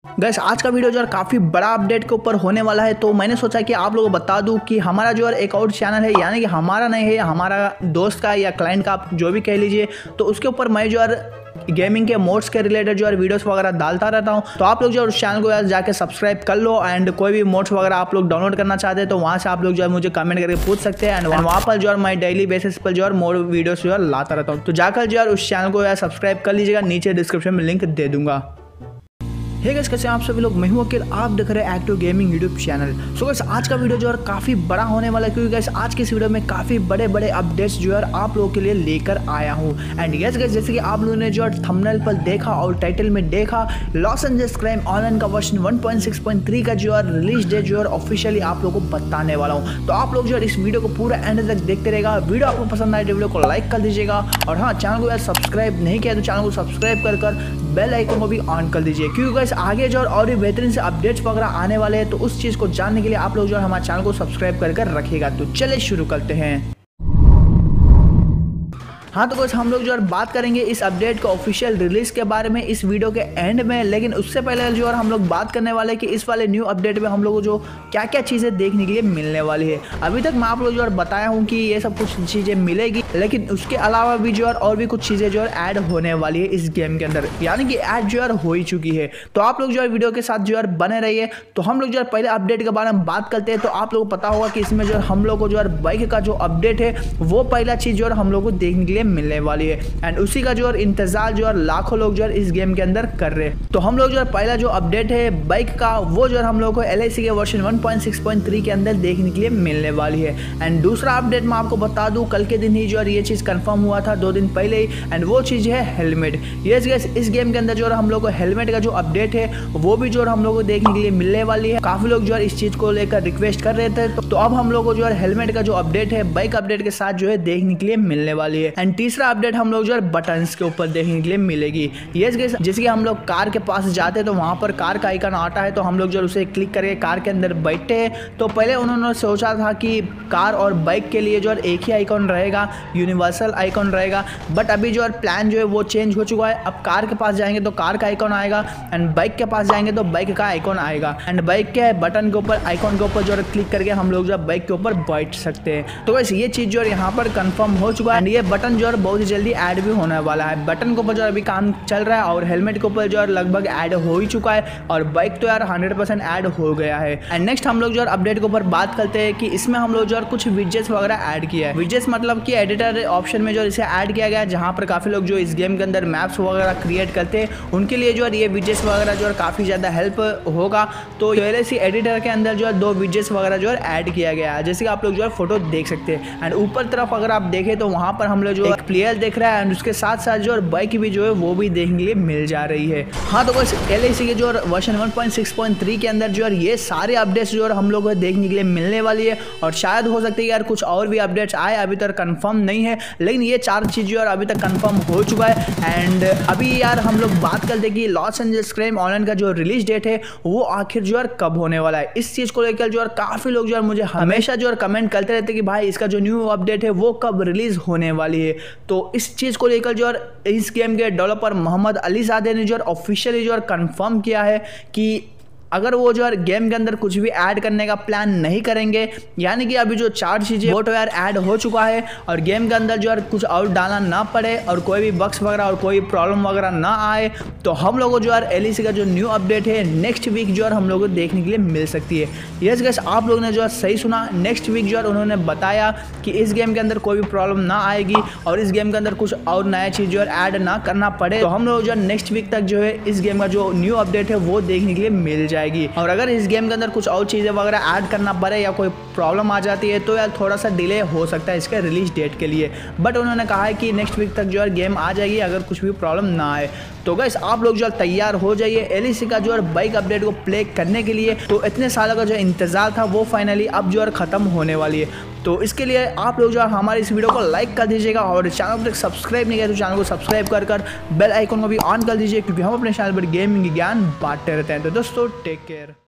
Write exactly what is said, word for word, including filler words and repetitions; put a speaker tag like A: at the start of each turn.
A: Gas आज का video जो है काफ़ी बड़ा अपडेट के ऊपर होने वाला है, तो मैंने सोचा कि आप लोगों को बता दूं कि हमारा जो है एक और चैनल है, यानी कि हमारा नहीं है, हमारा दोस्त का या क्लाइंट का, आप जो भी कह लीजिए। तो उसके ऊपर मैं जो है गेमिंग के मोड्स के रिलेटेड जो है वीडियोस वगैरह डालता रहता हूं। तो आप लोग जो है उस चैनल को यार जाके सब्सक्राइब कर लो, एंड कोई भी मोड्स वगैरह आप लोग डाउनलोड करना चाहते हैं तो वहां से आप लोग जो है मुझे कमेंट करके पूछ सकते हैं। एंड वहाँ पर जो है मैं डेली बेसिस पर जो है मोड वीडियोस जो है लाता रहता हूँ। तो जाकर जो है उस चैनल को यार सब्सक्राइब कर लीजिएगा, नीचे डिस्क्रिप्शन में लिंक दे दूंगा। हे गाइस, कैसे आप सभी लोग, मैं हूं अखिल, आप देख रहे हैं active gaming YouTube channel. So guys आज का वीडियो जो है काफ़ी बड़ा होने वाला है, क्योंकि गाइस आज के इस वीडियो में काफ़ी बड़े बड़े अपडेट्स जो है आप लोगों के लिए लेकर आया हूं। एंड यस गाइस, जैसे कि आप लोगों ने जो है थंबनेल पर देखा और टाइटल में देखा, लॉस एंजल्स क्राइम ऑनलाइन का version one point six point three का जो है रिलीज डेट जो है ऑफिशियली आप लोगों को बताने वाला हूँ। तो आप लोग जो है इस वीडियो को पूरा एंड तक देखते रहेगा। वीडियो आपको पसंद आए तो वीडियो को लाइक कर दीजिएगा, और हाँ, चैनल को यार सब्सक्राइब नहीं किया तो चैनल को सब्सक्राइब कर कर बेल आइकन को भी ऑन कर दीजिए, क्योंकि गाइस आगे जो और भी बेहतरीन से अपडेट्स वगैरह आने वाले हैं। तो उस चीज़ को जानने के लिए आप लोग जो है हमारे चैनल को सब्सक्राइब कर कर रखिएगा। तो चलिए शुरू करते हैं। हाँ, तो कुछ हम लोग जो है बात करेंगे इस अपडेट के ऑफिशियल रिलीज के बारे में इस वीडियो के एंड में, लेकिन उससे पहले जो है हम लोग बात करने वाले हैं कि इस वाले न्यू अपडेट में हम लोग को जो क्या क्या चीज़ें देखने के लिए मिलने वाली है। अभी तक मैं आप लोग जो है बताया हूँ कि ये सब कुछ चीज़ें मिलेगी, लेकिन उसके अलावा भी जो है और भी कुछ चीज़ें जो है ऐड होने वाली है इस गेम के अंदर, यानी कि ऐड जो है हो ही चुकी है। तो आप लोग जो है वीडियो के साथ जो है बने रहिए। तो हम लोग जो है पहले अपडेट के बारे में बात करते हैं। तो आप लोग को पता होगा कि इसमें जो है हम लोग को जो है बाइक का जो अपडेट है वो पहला चीज़ जो है हम लोग को देखने के लिए मिलने वाली है, एंड उसी का जो है इंतजार जो है लाखों लोग जो है इस गेम के अंदर कर रहे हैं। तो हम लोग जो है पहला जो अपडेट है बाइक का वो जो है हम लोग को एल आई सी के version one point six point three के अंदर देखने के लिए मिलने वाली है। एंड दूसरा अपडेट मैं आपको बता दूं, कल के दिन ही जो है ये चीज़ कंफर्म हुआ था, दो दिन पहले ही, एंड वो चीज़ है हेलमेट। यस गाइस, इस गेम के अंदर जो है हम लोग को हेलमेट का जो अपडेट है वो भी जो है हम लोग को देखने के लिए मिलने वाली है। काफी लोग जो है इस चीज़ को लेकर रिक्वेस्ट कर रहे थे, तो अब हम लोग को जो है हेलमेट का जो अपडेट है बाइक अपडेट के साथ जो है देखने के लिए मिलने वाली है। एंड तीसरा अपडेट हम लोग जो है बटन के ऊपर देखने के लिए मिलेगी। यस गाइस, जैसे कि हम लोग कार के पास जाते हैं तो वहां पर कार का आइकन आता है, तो हम लोग जो उसे क्लिक करके कार के अंदर बैठते हैं। तो पहले उन्होंने सोचा था कि कार और बाइक के लिए जो है एक ही आइकन रहेगा, यूनिवर्सल आइकन रहेगा, बट अभी जो है प्लान जो है वो चेंज हो चुका है। अब कार के पास जाएंगे तो कार का आइकन आएगा, एंड बाइक के पास जाएंगे तो बाइक का आइकन आएगा, एंड बाइक के बटन के ऊपर आइकन के ऊपर जो है क्लिक करके हम लोग जो है बाइक के ऊपर बैठ सकते हैं। तो वैसे ये चीज़ जो है यहाँ पर कंफर्म हो चुका है, एंड ये बटन जो है बहुत ही जल्दी ऐड भी होने वाला है। बटन के ऊपर जो अभी काम चल रहा है, और हेलमेट के ऊपर जो है लगभग ऐड हो ही चुका है, और बाइक तो यार हंड्रेड परसेंट ऐड हो गया है। एंड नेक्स्ट हम लोग जो है अपडेट के ऊपर बात करते हैं कि इसमें हम लोग जो है कुछ विजेट्स वगैरह ऐड किया है। विजेट्स मतलब कि एडिटर ऑप्शन में जो इसे ऐड किया गया है, जहां पर काफी लोग जो इस गेम के अंदर मैप्स वगैरह क्रिएट करते हैं उनके लिए जो है ये विजेट्स वगैरह जो है काफी ज्यादा हेल्प होगा। तो एल आई सी एडिटर के अंदर जो है दो विजेट्स वगैरह जो है ऐड किया गया है, जैसे कि आप लोग जो है फोटो देख सकते हैं। एंड ऊपर तरफ अगर आप देखें तो वहां पर हम लोग जो एक प्लेयर देख रहा है, एंड उसके साथ साथ जो बाइक भी जो है वो भी देखने के लिए मिल जा रही है। हाँ, तो बस एल आई सी के जो version one point six point three के अंदर जो है ये सारे अपडेट्स जो है हम लोग को देखने के लिए मिलने वाली है, और शायद हो सकती है यार कुछ और भी अपडेट्स आए, अभी तक कंफर्म नहीं है, लेकिन ये चार चीज़ जो है अभी तक कंफर्म हो चुका है। एंड अभी यार हम लोग बात करते हैं कि लॉस एंजल्स क्राइम ऑनलाइन का जो रिलीज डेट है वो आखिर जो है कब होने वाला है। इस चीज़ को लेकर जो है काफ़ी लोग जो है मुझे हमेशा जो है कमेंट करते रहते कि भाई इसका जो न्यू अपडेट है वो कब रिलीज होने वाली है। तो इस चीज़ को लेकर जो है इस गेम के डेवलपर मोहम्मद अलीजादे ने जो है ऑफिशियली जो है कंफर्म किया है कि अगर वो जो है गेम के अंदर कुछ भी ऐड करने का प्लान नहीं करेंगे, यानी कि अभी जो चार चीज़ें वो तो यार ऐड हो चुका है, और गेम के अंदर जो है कुछ और डालना ना पड़े, और कोई भी बग्स वगैरह और कोई प्रॉब्लम वगैरह ना आए, तो हम लोगों को जो है एल आई सी का जो न्यू अपडेट है नेक्स्ट वीक जो है हम लोगों को देखने के लिए मिल सकती है। यस गाइस, आप लोगों ने जो है सही सुना, नेक्स्ट वीक जो है उन्होंने बताया कि इस गेम के अंदर कोई भी प्रॉब्लम ना आएगी, और इस गेम के अंदर कुछ और नया चीज़ जो है ऐड ना करना पड़े। तो हम लोग जो है नेक्स्ट वीक तक जो है इस गेम का जो न्यू अपडेट है वो देखने के लिए मिल जाए जाएगी। और अगर इस गेम के अंदर कुछ और चीज़ें वगैरह ऐड करना पड़े या कोई प्रॉब्लम आ जाती है तो यार थोड़ा सा डिले हो सकता है इसके रिलीज डेट के लिए, बट उन्होंने कहा है कि नेक्स्ट वीक तक जो है गेम आ जाएगी अगर कुछ भी प्रॉब्लम ना आए। तो गाइस आप लोग जो है तैयार हो जाइए एल आई सी का जो है बाइक अपडेट को प्ले करने के लिए। तो इतने सालों का जो इंतजार था वो फाइनली अब जो है खत्म होने वाली है। तो इसके लिए आप लोग जो है हमारे इस वीडियो को लाइक कर दीजिएगा, और चैनल को सब्सक्राइब नहीं किया तो चैनल को सब्सक्राइब कर कर बेल आइकन को भी ऑन कर दीजिए, क्योंकि हम अपने चैनल पर गेमिंग ज्ञान बांटते रहते हैं। तो दोस्तों टेक केयर।